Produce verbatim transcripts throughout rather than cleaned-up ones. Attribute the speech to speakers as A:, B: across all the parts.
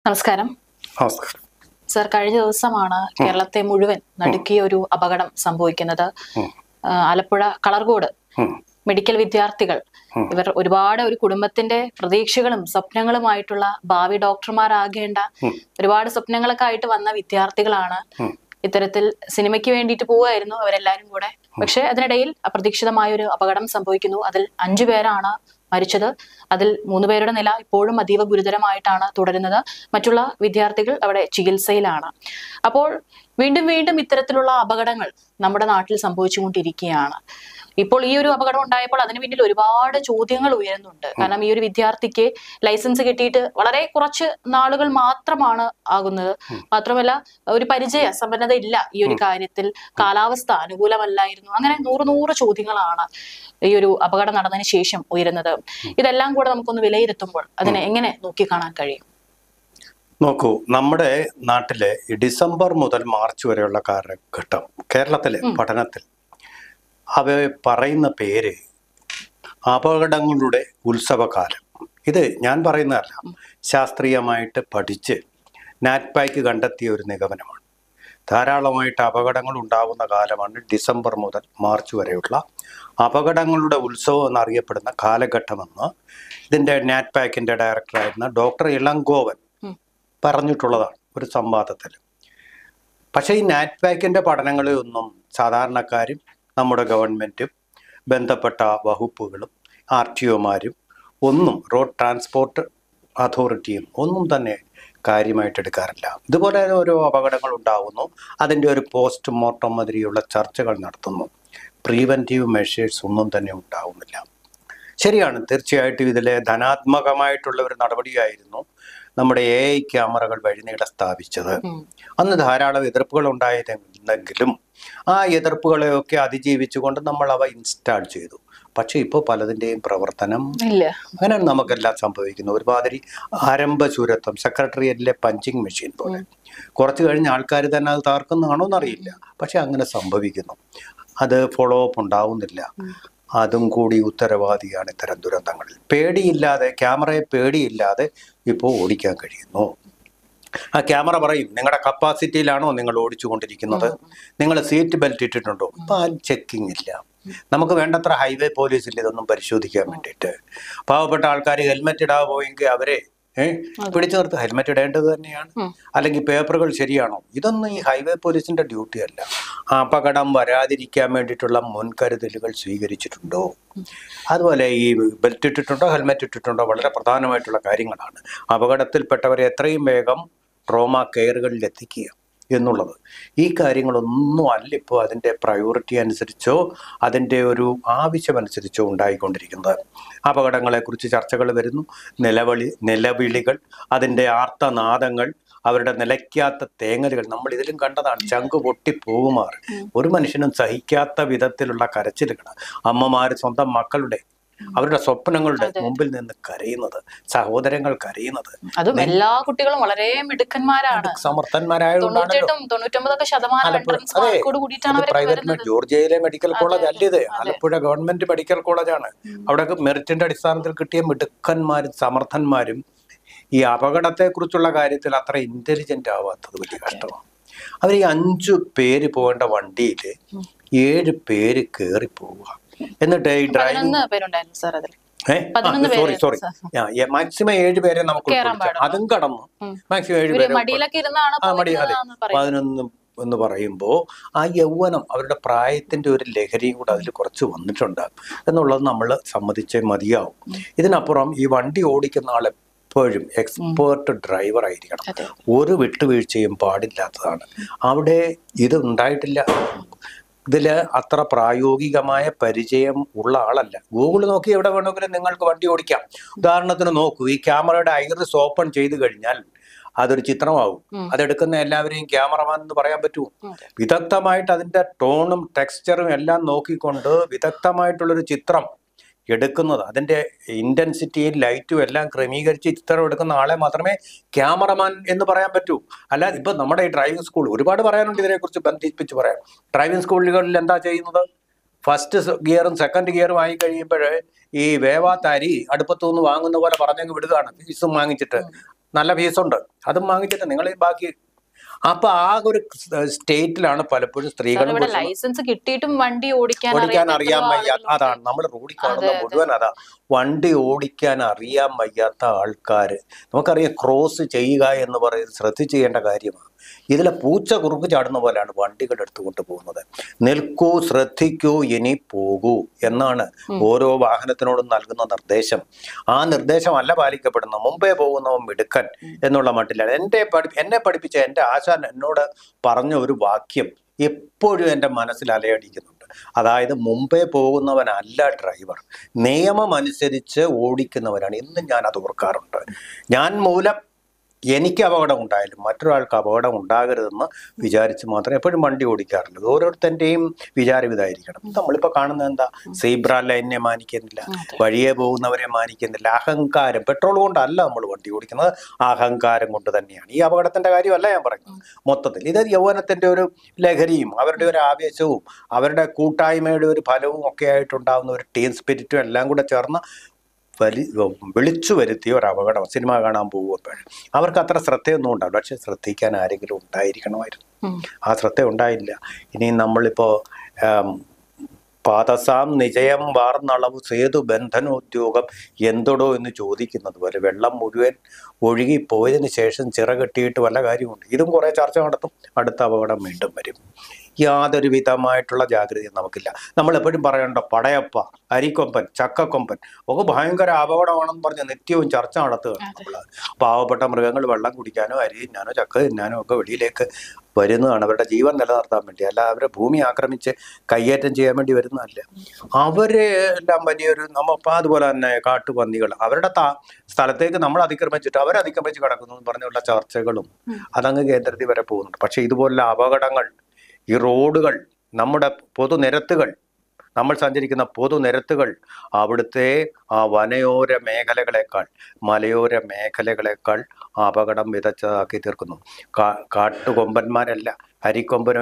A: നമസ്കാരം.
B: നമസ്കാരം
A: സർ, കഴിഞ്ഞ ദിവസമാണ് കേരളത്തെ മുഴുവൻ നടുക്കിയ ഒരു അപകടം സംഭവിക്കുന്നത്. ആലപ്പുഴ കളർകോട് മെഡിക്കൽ വിദ്യാർത്ഥികൾ ഇവർ ഒരുപാട് ഒരു കുടുംബത്തിന്റെ പ്രതീക്ഷകളും സ്വപ്നങ്ങളുമായിട്ടുള്ള ഭാവി ഡോക്ടർമാരാകേണ്ട ഒരുപാട് സ്വപ്നങ്ങളൊക്കെ ആയിട്ട് വന്ന വിദ്യാർത്ഥികളാണ്. ഇത്തരത്തിൽ സിനിമയ്ക്ക് വേണ്ടിയിട്ട് പോവുമായിരുന്നു അവരെല്ലാരും കൂടെ. പക്ഷെ അതിനിടയിൽ അപ്രതീക്ഷിതമായ ഒരു അപകടം സംഭവിക്കുന്നു. അതിൽ അഞ്ചു പേരാണ് മരിച്ചത്. അതിൽ മൂന്ന് പേരുടെ നില ഇപ്പോഴും അതീവ ഗുരുതരമായിട്ടാണ് തുടരുന്നത്. മറ്റുള്ള വിദ്യാർത്ഥികൾ അവിടെ ചികിത്സയിലാണ്. അപ്പോൾ വീണ്ടും വീണ്ടും ഇത്തരത്തിലുള്ള അപകടങ്ങൾ നമ്മുടെ നാട്ടിൽ സംഭവിച്ചുകൊണ്ടിരിക്കുകയാണ്. ഇപ്പോൾ ഈ ഒരു അപകടം ഉണ്ടായപ്പോൾ അതിന് പിന്നിൽ ഒരുപാട് ചോദ്യങ്ങൾ ഉയരുന്നുണ്ട്. കാരണം ഈ ഒരു വിദ്യാർത്ഥിക്ക് ലൈസൻസ് കിട്ടിയിട്ട് വളരെ കുറച്ച് നാളുകൾ മാത്രമാണ് ആകുന്നത്. മാത്രമല്ല ഒരു പരിചയ സമ്പന്നത ഇല്ല ഈ ഒരു കാര്യത്തിൽ. കാലാവസ്ഥ അനുകൂലമല്ലായിരുന്നു. അങ്ങനെ നൂറ് നൂറ് ചോദ്യങ്ങളാണ് ഈ ഒരു അപകടം നടന്നതിന് ശേഷം ഉയരുന്നത്. ഇതെല്ലാം കൂടെ നമുക്കൊന്ന് വിലയിരുത്തുമ്പോൾ അതിനെ എങ്ങനെ നോക്കിക്കാണാൻ കഴിയും?
B: നോക്കൂ, നമ്മുടെ നാട്ടിലെ ഡിസംബർ മുതൽ മാർച്ച് വരെയുള്ള കാലഘട്ടം കേരളത്തിലെ പഠനത്തിൽ അവ പറയുന്ന പേര് അപകടങ്ങളുടെ ഉത്സവകാലം. ഇത് ഞാൻ പറയുന്നതല്ല, ശാസ്ത്രീയമായിട്ട് പഠിച്ച് നാറ്റ്പാക്ക് കണ്ടെത്തിയ ഒരു നിഗമനമാണ്. ധാരാളമായിട്ട് അപകടങ്ങൾ ഉണ്ടാകുന്ന കാലമാണ് ഡിസംബർ മുതൽ മാർച്ച് വരെയുള്ള അപകടങ്ങളുടെ ഉത്സവം എന്നറിയപ്പെടുന്ന കാലഘട്ടമെന്ന് ഇതിൻ്റെ നാറ്റ്പാക്കിൻ്റെ ഡയറക്ടറായിരുന്ന ഡോക്ടർ ഇളങ്കോവൻ പറഞ്ഞിട്ടുള്ളതാണ് ഒരു സംവാദത്തിൽ. പക്ഷേ ഈ നാറ്റ്പാക്കിൻ്റെ പഠനങ്ങളെയൊന്നും സാധാരണക്കാരും നമ്മുടെ ഗവൺമെൻറ്റും ബന്ധപ്പെട്ട വകുപ്പുകളും ആർ ടി ഒമാരും ഒന്നും റോഡ് ട്രാൻസ്പോർട്ട് അതോറിറ്റിയും ഒന്നും തന്നെ കാര്യമായിട്ട് എടുക്കാറില്ല. ഇതുപോലെ ഓരോ അപകടങ്ങൾ ഉണ്ടാകുന്നു, അതിൻ്റെ ഒരു പോസ്റ്റ് മോർട്ടം മാതിരിയുള്ള ചർച്ചകൾ നടത്തുന്നു. പ്രീവെൻറ്റീവ് മെഷേഴ്സ് ഒന്നും തന്നെ ഉണ്ടാവുന്നില്ല. ശരിയാണ്, തീർച്ചയായിട്ടും ഇതിലെ ധനാത്മകമായിട്ടുള്ള ഒരു നടപടിയായിരുന്നു നമ്മുടെ എ ഐ ക്യാമറകൾ വഴിനീളെ സ്ഥാപിച്ചത്. അന്ന് ധാരാളം എതിർപ്പുകൾ ഉണ്ടായിരുന്നെങ്കിലും ആ എതിർപ്പുകളെയൊക്കെ അതിജീവിച്ചുകൊണ്ട് നമ്മൾ അവ ഇൻസ്റ്റാൾ ചെയ്തു. പക്ഷെ ഇപ്പോൾ പലതിൻ്റെയും പ്രവർത്തനം അങ്ങനെ നമുക്കെല്ലാം സംഭവിക്കുന്നു. ഒരുമാതിരി ആരംഭശൂരത്വം, സെക്രട്ടറിയേറ്റിലെ പഞ്ചിങ് മെഷീൻ പോലെ. കുറച്ച് കഴിഞ്ഞ് ആൾക്കാർ തന്നെ അത് താർക്കുന്നതാണോ എന്നറിയില്ല, പക്ഷെ അങ്ങനെ സംഭവിക്കുന്നു. അത് ഫോളോ അപ്പ് ഉണ്ടാവുന്നില്ല. അതും കൂടി ഉത്തരവാദിയാണ് ഇത്തരം ദുരന്തങ്ങളിൽ. പേടിയില്ലാതെ, ക്യാമറയെ പേടിയില്ലാതെ ഇപ്പോൾ ഓടിക്കാൻ കഴിയുന്നു. ആ ക്യാമറ പറയും നിങ്ങളുടെ കപ്പാസിറ്റിയിലാണോ നിങ്ങൾ ഓടിച്ചു കൊണ്ടിരിക്കുന്നത്, നിങ്ങൾ സീറ്റ് ബെൽറ്റ് ഇട്ടിട്ടുണ്ടോ. ഇപ്പം ആ ചെക്കിങ് ഇല്ല. നമുക്ക് വേണ്ടത്ര ഹൈവേ പോലീസിൽ ഇതൊന്നും പരിശോധിക്കാൻ വേണ്ടിയിട്ട്. പാവപ്പെട്ട ആൾക്കാർ ഹെൽമെറ്റ് ഇടാതെ പോയെങ്കിൽ അവരെ ഏഹ് പിടിച്ചു നിർത്ത്. ഹെൽമെറ്റ് ഇടേണ്ടത് തന്നെയാണ്. അല്ലെങ്കിൽ പേപ്പറുകൾ ശരിയാണോ, ഇതൊന്നും ഈ ഹൈവേ പോലീസിന്റെ ഡ്യൂട്ടി അല്ല. അപകടം വരാതിരിക്കാൻ വേണ്ടിയിട്ടുള്ള മുൻകരുതലുകൾ സ്വീകരിച്ചിട്ടുണ്ടോ, അതുപോലെ ഈ ബെൽറ്റ് ഇട്ടിട്ടുണ്ടോ, ഹെൽമെറ്റ് ഇട്ടിട്ടുണ്ടോ, വളരെ പ്രധാനമായിട്ടുള്ള കാര്യങ്ങളാണ്. അപകടത്തിൽപ്പെട്ടവരെ എത്രയും വേഗം ട്രോമ കെയറുകളിൽ എത്തിക്കുക എന്നുള്ളത്. ഈ കാര്യങ്ങളൊന്നും അല്ല ഇപ്പോൾ അതിൻ്റെ പ്രയോറിറ്റി അനുസരിച്ചോ അതിൻ്റെ ഒരു ആവശ്യമനുസരിച്ചോ ഉണ്ടായിക്കൊണ്ടിരിക്കുന്നത്. അപകടങ്ങളെക്കുറിച്ച് ചർച്ചകൾ വരുന്നു, നിലവിളി നിലവിളികൾ, അതിൻ്റെ ആർത്തനാദങ്ങൾ, അവരുടെ നിലയ്ക്കാത്ത തേങ്ങലുകൾ നമ്മൾ ഇതിലും കണ്ടതാണ്. ചങ്ക് പൊട്ടിപ്പോകുമാർ ഒരു മനുഷ്യനും സഹിക്കാത്ത വിധത്തിലുള്ള കരച്ചിലുകൾ. അമ്മമാർ സ്വന്തം മക്കളുടെ അവരുടെ സ്വപ്നങ്ങളുടെ മുമ്പിൽ നിന്ന് കരയുന്നത്, സഹോദരങ്ങൾ കരയുന്നത്.
A: അതും എല്ലാ കുട്ടികളും വളരെ മിടുക്കന്മാരാണ്,
B: സമർത്ഥന്മാരായതുകൊണ്ടാണല്ലോ. പ്രൈവറ്റ് ജോർജിയയിലെ മെഡിക്കൽ കോളേജ് അല്ലിത്, ആലപ്പുഴ ഗവൺമെന്റ് മെഡിക്കൽ കോളേജാണ്. അവിടെ മെറിറ്റിന്റെ അടിസ്ഥാനത്തിൽ കിട്ടിയ മിടുക്കന്മാരും സമർത്ഥന്മാരും ഈ അപകടത്തെ കുറിച്ചുള്ള കാര്യത്തിൽ അത്ര ഇന്റലിജന്റ് ആവാത്തത് വലിയ കഷ്ടമാണ്. അവർ ഈ അഞ്ചു പേര് പോകേണ്ട വണ്ടിയിൽ ഏഴ് പേര് കയറി പോവുക. എന്നിട്ട് ഈ ഡ്രൈവിംഗ് സോറി സോറി മാക്സിമം ഏഴ് പേരെ നമുക്ക് അതും കടന്നു. മാക്സിമം ഏഴ് പേരെ ആ മടി. അതെ, പതിനൊന്ന് എന്ന് പറയുമ്പോൾ ആ യൗവനം, അവരുടെ പ്രായത്തിന്റെ ഒരു ലഹരിയും കൂടെ അതിൽ കുറച്ച് വന്നിട്ടുണ്ട് എന്നുള്ളത് നമ്മൾ സമ്മതിച്ചേ മതിയാവും. ഇതിനപ്പുറം ഈ വണ്ടി ഓടിക്കുന്ന ആൾ എപ്പോഴും എക്സ്പേർട്ട് ഡ്രൈവർ ആയിരിക്കണം. ഒരു വിട്ടുവീഴ്ചയും പാടില്ലാത്തതാണ്. അവിടെ ഇത് ഉണ്ടായിട്ടില്ല. ഇതിൽ അത്ര പ്രായോഗികമായ പരിചയം ഉള്ള ആളല്ല. ഗൂഗിൾ നോക്കി എവിടെ വേണമെങ്കിലും നിങ്ങൾക്ക് വണ്ടി ഓടിക്കാം. ഉദാഹരണത്തിന് നോക്കൂ, ഈ ക്യാമറയുടെ ഐറിസ് ഓപ്പൺ ചെയ്ത് കഴിഞ്ഞാൽ അതൊരു ചിത്രമാവും. അതെടുക്കുന്ന എല്ലാവരെയും ക്യാമറമാൻ എന്ന് പറയാൻ പറ്റുമോ? വിദഗ്ധമായിട്ട് അതിൻ്റെ ടോണും ടെക്സ്ചറും എല്ലാം നോക്കിക്കൊണ്ട് വിദഗ്ധമായിട്ടുള്ളൊരു ചിത്രം എടുക്കുന്നത്, അതിൻ്റെ ഇൻറ്റൻസിറ്റിയും ലൈറ്റും എല്ലാം ക്രമീകരിച്ച് ചിത്രം എടുക്കുന്ന ആളെ മാത്രമേ ക്യാമറമാൻ എന്ന് പറയാൻ പറ്റൂ. അല്ലാതെ ഇപ്പം നമ്മുടെ ഈ ഡ്രൈവിംഗ് സ്കൂൾ ഒരുപാട് പറയാനുണ്ട് ഇതിനെക്കുറിച്ച് ബന്ധിപ്പിച്ച് പറയാം. ഡ്രൈവിംഗ് സ്കൂളുകളിൽ എന്താ ചെയ്യുന്നത്? ഫസ്റ്റ് ഗിയറും സെക്കൻഡ് ഗിയറും ആയി കഴിയുമ്പോൾ ഈ വേവാത്ത അരി അടുപ്പത്തുനിന്ന് വാങ്ങുന്ന പോലെ പറഞ്ഞങ്ങ് വിടുകയാണ്, ഫീസും വാങ്ങിച്ചിട്ട്. നല്ല ഫീസുണ്ട്, അതും വാങ്ങിച്ചിട്ട് നിങ്ങൾ ബാക്കി. അപ്പൊ ആ ഒരു സ്റ്റേറ്റിലാണ് പലപ്പോഴും സ്ത്രീകളും
A: ലൈസൻസ് കിട്ടിയിട്ടും വണ്ടി ഓടിക്കാൻ
B: ഓടിക്കാൻ അറിയാൻ വയ്യ. അതാണ് നമ്മൾ റോഡിൽ കാണുന്ന മുഴുവൻ അതാ, വണ്ടി ഓടിക്കാൻ അറിയാൻ വയ്യാത്ത ആൾക്കാർ. നമുക്കറിയാം ക്രോസ് ചെയ്യുക എന്ന് പറയുന്നത് ശ്രദ്ധിച്ച് ചെയ്യേണ്ട കാര്യമാണ്. ഇതിലെ പൂച്ച കുറുക്ക് ചാടുന്ന പോലെയാണ് വണ്ടികൾ എടുത്തുകൊണ്ട് പോകുന്നത്. നിൽക്കൂ, ശ്രദ്ധിക്കൂ, ഇനി പോകൂ എന്നാണ് ഓരോ വാഹനത്തിനോടും നൽകുന്ന നിർദ്ദേശം. ആ നിർദ്ദേശമല്ല പാലിക്കപ്പെടുന്നത്. മുമ്പേ പോകുന്നവൻ മിടുക്കൻ എന്നുള്ള മട്ടിലാണ്. എൻ്റെ പഠി എന്നെ പഠിപ്പിച്ച എൻ്റെ ആശാൻ എന്നോട് പറഞ്ഞ ഒരു വാക്യം എപ്പോഴും എൻ്റെ മനസ്സിൽ അലയടിക്കുന്നുണ്ട്. അതായത് മുമ്പേ പോകുന്നവനല്ല ഡ്രൈവർ, നിയമം അനുസരിച്ച് ഓടിക്കുന്നവരാണ്. ഇന്നും ഞാൻ അത് ഓർക്കാറുണ്ട്. ഞാൻ മൂലം എനിക്ക് അപകടം ഉണ്ടായാലും മറ്റൊരാൾക്ക് അപകടം ഉണ്ടാകരുതെന്ന് വിചാരിച്ച് മാത്രമേ എപ്പോഴും വണ്ടി ഓടിക്കാറുള്ളൂ. ഓരോരുത്തൻ്റെയും വിചാരം ഇതായിരിക്കണം. നമ്മളിപ്പോൾ കാണുന്നത് എന്താ, സീബ്ര ലൈനെ മാനിക്കുന്നില്ല, വഴിയെ പോകുന്നവരെ മാനിക്കുന്നില്ല. അഹങ്കാരം. പെട്രോൾ കൊണ്ടല്ല നമ്മൾ വണ്ടി ഓടിക്കുന്നത്, അഹങ്കാരം കൊണ്ട് തന്നെയാണ്. ഈ അപകടത്തിൻ്റെ കാര്യമല്ല ഞാൻ പറയുന്നത്. മൊത്തത്തിൽ ഇത് യൗവനത്തിൻ്റെ ഒരു ലഹരിയും അവരുടെ ഒരു ആവേശവും അവരുടെ കൂട്ടായ്മയുടെ ഒരു ഫലവും ഒക്കെ ആയിട്ടുണ്ടാകുന്ന ഒരു ടീം സ്പിരിറ്റും എല്ലാം കൂടെ ചേർന്ന് വലി വിളിച്ചു വരുത്തിയ ഒരു അപകടം. സിനിമ കാണാൻ പോകുമ്പോഴും അവർക്ക് അത്ര ശ്രദ്ധയൊന്നും ഉണ്ടാവില്ല, പക്ഷെ ശ്രദ്ധിക്കാൻ ആരെങ്കിലും ഉണ്ടായിരിക്കണമായിരുന്നു. ആ ശ്രദ്ധ ഉണ്ടായില്ല. ഇനി നമ്മളിപ്പോൾ പാദസാം നിജയം വാർന്നളവ് സേതു ബന്ധനോദ്യോഗം എന്തൊടോ എന്ന് ചോദിക്കുന്നത് പോലെ വെള്ളം മുഴുവൻ ഒഴുകിപ്പോയതിന് ശേഷം ചിറകെട്ടിയിട്ട് വല്ല കാര്യമുണ്ട്. ഇതും കുറേ ചർച്ച നടത്തും. അടുത്ത അപകടം വീണ്ടും വരും. യാതൊരു വിധമായിട്ടുള്ള ജാഗ്രതയും നമുക്കില്ല. നമ്മളെപ്പോഴും പറയണ്ട പടയപ്പ, അരിക്കൊമ്പൻ, ചക്കക്കൊമ്പൻ ഒക്കെ ഭയങ്കര അപകടമാണെന്ന് പറഞ്ഞ് നിത്യവും ചർച്ച നടത്തുകയാണ് നമ്മൾ. പാവപ്പെട്ട മൃഗങ്ങൾ വെള്ളം കുടിക്കാനോ അരി തിന്നാനോ ചക്ക തിന്നാനോ ഒക്കെ വെളിയിലേക്ക് വരുന്നതാണ് അവരുടെ ജീവൻ നിലനിർത്താൻ വേണ്ടി. അല്ല അവരെ ഭൂമി ആക്രമിച്ച് കയ്യേറ്റം ചെയ്യാൻ വേണ്ടി വരുന്നതല്ല. അവര് എല്ലാം വലിയൊരു നമ്മ അതുപോലെ തന്നെ കാട്ടുപന്നികൾ അവരുടെ താ സ്ഥലത്തേക്ക് നമ്മൾ അതിക്രമിച്ചിട്ട് അവരതിക്രമിച്ച് കിടക്കുന്നു എന്ന് പറഞ്ഞുള്ള ചർച്ചകളും അതങ്ങ് കേന്ദ്രത്തിൽ വരെ പോകുന്നുണ്ട്. പക്ഷെ ഇതുപോലുള്ള അപകടങ്ങൾ, ഈ റോഡുകൾ, നമ്മുടെ പൊതുനിരത്തുകൾ, നമ്മൾ സഞ്ചരിക്കുന്ന പൊതുനിരത്തുകൾ അവിടുത്തെ ആ വനയോര മേഖലകളെക്കാൾ മലയോര മേഖലകളെക്കാൾ അപകടം വിതച്ചതാക്കി തീർക്കുന്നു. കാ കാട്ടുകൊമ്പന്മാരല്ല, അരിക്കൊമ്പനോ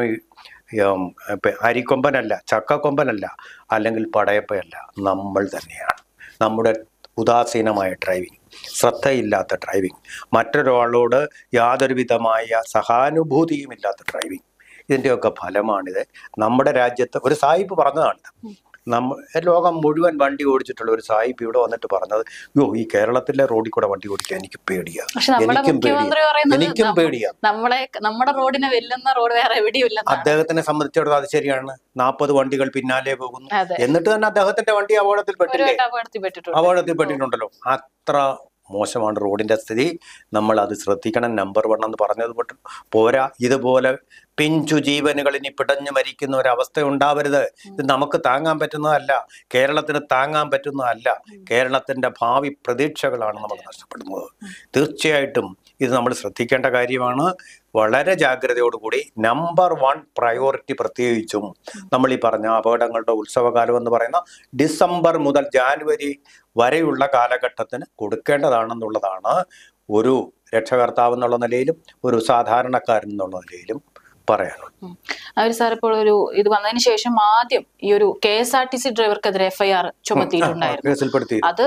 B: അരിക്കൊമ്പനല്ല, ചക്കക്കൊമ്പനല്ല, അല്ലെങ്കിൽ പടയപ്പയല്ല, നമ്മൾ തന്നെയാണ്. നമ്മുടെ ഉദാസീനമായ ഡ്രൈവിംഗ്, ശ്രദ്ധയില്ലാത്ത ഡ്രൈവിംഗ്, മറ്റൊരാളോട് യാതൊരു വിധമായ സഹാനുഭൂതിയുമില്ലാത്ത ഡ്രൈവിംഗ്, ഇതിൻ്റെയൊക്കെ ഫലമാണിത്. നമ്മുടെ രാജ്യത്ത് ഒരു സായിപ്പ് പറഞ്ഞതാണ്, നമ്മ ലോകം മുഴുവൻ വണ്ടി ഓടിച്ചിട്ടുള്ള ഒരു സായിപ്പ് ഇവിടെ വന്നിട്ട് പറഞ്ഞത്, യോ ഈ കേരളത്തിലെ റോഡിൽ കൂടെ വണ്ടി ഓടിക്കാൻ എനിക്ക് പേടിയാണ്, എനിക്കും പേടിയാണ്, എനിക്കും പേടിയാണ്.
A: നമ്മളെ നമ്മുടെ റോഡിനെ വെല്ലുന്ന റോഡ് വേറെ എവിടെയില്ല.
B: അദ്ദേഹത്തിനെ സംബന്ധിച്ചിടത്തോളം അത് ശരിയാണ്. നാൽപ്പത് വണ്ടികൾ പിന്നാലെ പോകുന്നു, എന്നിട്ട് തന്നെ അദ്ദേഹത്തിന്റെ വണ്ടി അപകടത്തിൽപ്പെട്ടില്ലേ? അപകടത്തിൽപ്പെട്ടിട്ടുണ്ടല്ലോ. അത്ര മോശമാണ് റോഡിന്റെ സ്ഥിതി. നമ്മൾ അത് ശ്രദ്ധിക്കണം. നമ്പർ വൺ എന്ന് പറഞ്ഞത് പോരാ, ഇതുപോലെ പിഞ്ചു ജീവനുകൾ ഇനി പിടഞ്ഞു മരിക്കുന്ന ഒരവസ്ഥ ഉണ്ടാവരുത്. ഇത് നമുക്ക് താങ്ങാൻ പറ്റുന്നതല്ല, കേരളത്തിന് താങ്ങാൻ പറ്റുന്നതല്ല. കേരളത്തിന്റെ ഭാവി പ്രതീക്ഷകളാണ് നമുക്ക് നഷ്ടപ്പെടുന്നത്. തീർച്ചയായിട്ടും ഇത് നമ്മൾ ശ്രദ്ധിക്കേണ്ട കാര്യമാണ്. വളരെ ജാഗ്രതയോടുകൂടി നമ്പർ വൺ പ്രയോറിറ്റി, പ്രത്യേകിച്ചും നമ്മൾ ഈ പറഞ്ഞ അപകടങ്ങളുടെ ഉത്സവകാലം എന്ന് പറയുന്ന ഡിസംബർ മുതൽ ജാനുവരി വരെയുള്ള കാലഘട്ടത്തിന് കൊടുക്കേണ്ടതാണെന്നുള്ളതാണ് ഒരു രക്ഷകർത്താവ് എന്നുള്ള നിലയിലും ഒരു സാധാരണക്കാരൻ എന്നുള്ള നിലയിലും പറയാനുള്ളത്.
A: അവർ സാർ ഇപ്പോൾ ഒരു ഇത് വന്നതിന് ശേഷം ആദ്യം ഈ ഒരു K S R T C ഡ്രൈവർക്കെതിരെ എഫ് ഐ ആർ ചുമത്തിയിട്ടുണ്ടായിരുന്നു. അത്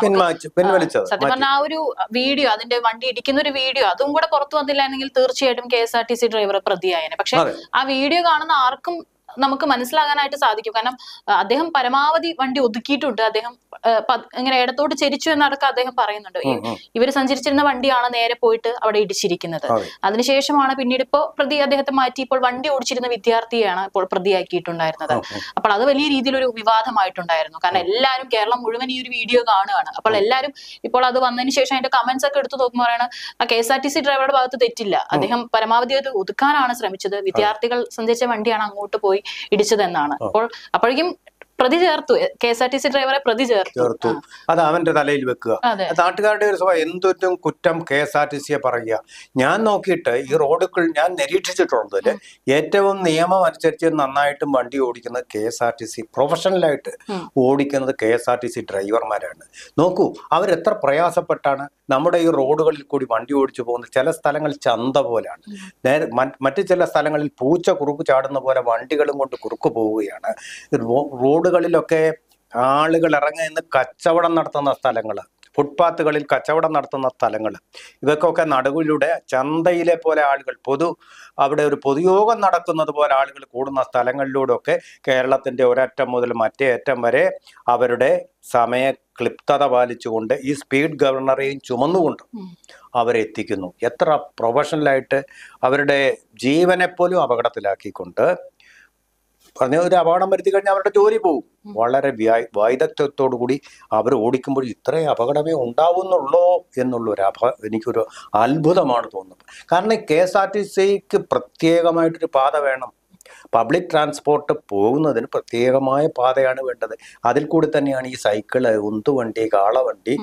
A: സത്യം പറഞ്ഞ ആ ഒരു വീഡിയോ, അതിന്റെ വണ്ടി ഇടിക്കുന്ന ഒരു വീഡിയോ അതും കൂടെ പുറത്തു വന്നില്ലായിരുന്നെങ്കിൽ തീർച്ചയായിട്ടും K S R T C driver പ്രതിയായേനെ. പക്ഷെ ആ വീഡിയോ കാണുന്ന ആർക്കും നമുക്ക് മനസ്സിലാകാനായിട്ട് സാധിക്കും. കാരണം അദ്ദേഹം പരമാവധി വണ്ടി ഒതുക്കിയിട്ടുണ്ട്. അദ്ദേഹം ഇങ്ങനെ ഇടത്തോട്ട് ചെരിച്ചു എന്നടക്കം അദ്ദേഹം പറയുന്നുണ്ട്. ഇവര് സഞ്ചരിച്ചിരുന്ന വണ്ടിയാണ് നേരെ പോയിട്ട് അവിടെ ഇടിച്ചിരിക്കുന്നത്. അതിനുശേഷമാണ് പിന്നീട് ഇപ്പോൾ പ്രതി അദ്ദേഹത്തെ മാറ്റി ഇപ്പോൾ വണ്ടി ഓടിച്ചിരുന്ന വിദ്യാർത്ഥിയാണ് ഇപ്പോൾ പ്രതിയാക്കിയിട്ടുണ്ടായിരുന്നത്. അപ്പോൾ അത് വലിയ രീതിയിലൊരു വിവാദമായിട്ടുണ്ടായിരുന്നു. കാരണം എല്ലാവരും കേരളം മുഴുവൻ ഈ ഒരു വീഡിയോ കാണുകയാണ്. അപ്പോൾ എല്ലാവരും ഇപ്പോൾ അത് വന്നതിന് ശേഷം അതിന്റെ കമന്റ്സ് ഒക്കെ എടുത്തു നോക്കുമ്പോൾ പറയാണ് ആ K S R T C ഡ്രൈവറുടെ ഭാഗത്ത് തെറ്റില്ല. അദ്ദേഹം പരമാവധി അത് ഒതുക്കാനാണ് ശ്രമിച്ചത്. വിദ്യാർത്ഥികൾ സഞ്ചരിച്ച വണ്ടിയാണ് അങ്ങോട്ട് പോയി ഇടിച്ചതെന്നാണ്. അപ്പോൾ അപ്പോഴേക്കും പ്രതി ചേർത്തു, K S R T C ഡ്രൈവറെ പ്രതി ചേർത്തു.
B: അത് അവന്റെ തലയിൽ വെക്കുക. നാട്ടുകാരുടെ ഒരു സ്വഭാവം, എന്തൊറ്റും കുറ്റം കെ എസ് ആർ ടി സിയെ പറയുക. ഞാൻ നോക്കിയിട്ട് ഈ റോഡുകൾ ഞാൻ നിരീക്ഷിച്ചിട്ടുള്ളതിൽ ഏറ്റവും നിയമം അനുസരിച്ച് നന്നായിട്ടും വണ്ടി ഓടിക്കുന്നത് K S R T C, പ്രൊഫഷണലായിട്ട് ഓടിക്കുന്നത് K S R T C ഡ്രൈവർമാരാണ്. നോക്കൂ, അവരെത്ര പ്രയാസപ്പെട്ടാണ് നമ്മുടെ ഈ റോഡുകളിൽ കൂടി വണ്ടി ഓടിച്ചു പോകുന്നത്. ചില സ്ഥലങ്ങൾ ചന്ത പോലെയാണ്, നേരെ മറ്റു ചില സ്ഥലങ്ങളിൽ പൂച്ച കുറുക്ക് ചാടുന്ന പോലെ വണ്ടികളും കൊണ്ട് കുറുക്ക് പോവുകയാണ്. റോഡുകളിലൊക്കെ ആളുകൾ ഇറങ്ങി നിന്ന് കച്ചവടം നടത്തുന്ന സ്ഥലങ്ങൾ, ഫുട്പാത്തുകളിൽ കച്ചവടം നടത്തുന്ന സ്ഥലങ്ങൾ, ഇവക്കൊക്കെ നടുവിലൂടെ ചന്തയിലെ പോലെ ആളുകൾ പൊതു അവിടെ ഒരു പൊതുയോഗം നടക്കുന്നത് പോലെ ആളുകൾ കൂടുന്ന സ്ഥലങ്ങളിലൂടെ ഒക്കെ കേരളത്തിൻ്റെ ഒരറ്റം മുതൽ മറ്റേ അറ്റം വരെ അവരുടെ സമയ ക്ലിപ്തത പാലിച്ചുകൊണ്ട് ഈ സ്പീഡ് ഗവർണറെയും ചുമന്നുകൊണ്ട് അവരെത്തിക്കുന്നു. എത്ര പ്രൊഫഷണലായിട്ട് അവരുടെ ജീവനെപ്പോലും അപകടത്തിലാക്കിക്കൊണ്ട് പറഞ്ഞ ഒരു അപകടം വരുത്തി കഴിഞ്ഞാൽ അവരുടെ ജോലി പോകും. വളരെ വൈദഗ്ധ്യത്തോടു കൂടി അവർ ഓടിക്കുമ്പോൾ ഇത്രയും അപകടമേ ഉണ്ടാവുന്നുള്ളൂ എന്നുള്ളൊരു അപ എനിക്കൊരു അത്ഭുതമാണ് തോന്നുന്നത്. കാരണം കെ എസ് ആർ ടി സിക്ക് പ്രത്യേകമായിട്ടൊരു പാത വേണം. പബ്ലിക് ട്രാൻസ്പോർട്ട് പോകുന്നതിന് പ്രത്യേകമായ പാതയാണ് വേണ്ടത്. അതിൽ കൂടി തന്നെയാണ് ഈ സൈക്കിള്, ഉന്തുവണ്ടി, കാളവണ്ടി,